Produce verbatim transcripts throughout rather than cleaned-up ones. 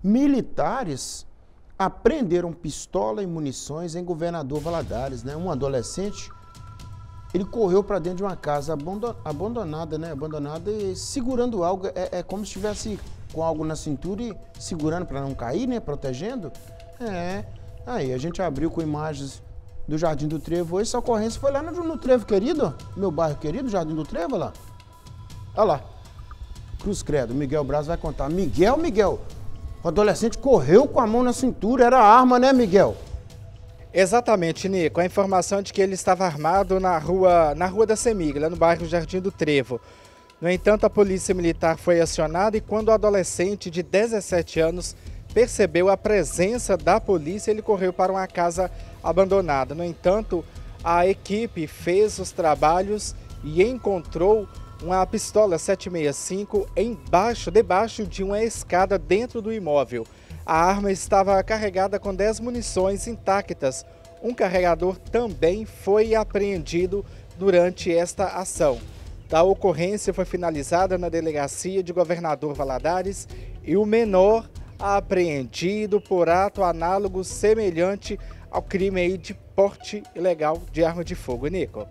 militares apreenderam pistola e munições em Governador Valadares, né? Um adolescente, ele correu para dentro de uma casa abandonada, né? Abandonada e segurando algo, é, é como se estivesse com algo na cintura e segurando para não cair, né? Protegendo. É, aí a gente abriu com imagens do Jardim do Trevo. Essa ocorrência foi lá no, no Trevo Querido, meu bairro querido, Jardim do Trevo, lá. Olha lá. Cruz Credo, Miguel Braz vai contar. Miguel, Miguel, o adolescente correu com a mão na cintura, era arma, né, Miguel? Exatamente, Nico. A informação de que ele estava armado na rua, na rua da Semig, lá no bairro Jardim do Trevo. No entanto, a polícia militar foi acionada e quando o adolescente de dezessete anos percebeu a presença da polícia, ele correu para uma casa abandonada. No entanto, a equipe fez os trabalhos e encontrou uma pistola sete sessenta e cinco embaixo, debaixo de uma escada dentro do imóvel. A arma estava carregada com dez munições intactas. Um carregador também foi apreendido durante esta ação. A ocorrência foi finalizada na delegacia de Governador Valadares e o menor apreendido por ato análogo semelhante ao crime aí de porte ilegal de arma de fogo. Nico?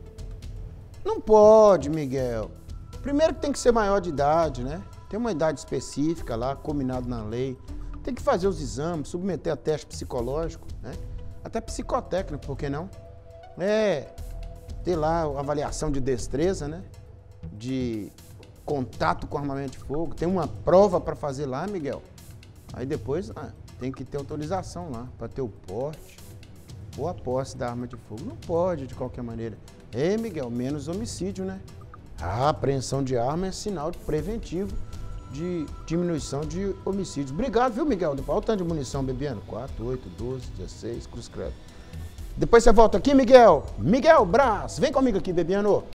Não pode, Miguel. Primeiro que tem que ser maior de idade, né? Tem uma idade específica lá, combinado na lei. Tem que fazer os exames, submeter a teste psicológico, né? Até psicotécnico, por que não? É, ter lá a avaliação de destreza, né? De contato com armamento de fogo. Tem uma prova para fazer lá, Miguel. Aí depois ah, tem que ter autorização lá para ter o porte ou a posse da arma de fogo. Não pode de qualquer maneira. É, Miguel, menos homicídio, né? A apreensão de arma é sinal preventivo de diminuição de homicídios. Obrigado, viu, Miguel? Olha o tanto de munição, Bebiano. quatro, oito, doze, dezesseis, Cruz Credo. Depois você volta aqui, Miguel. Miguel Braz. Vem comigo aqui, Bebiano.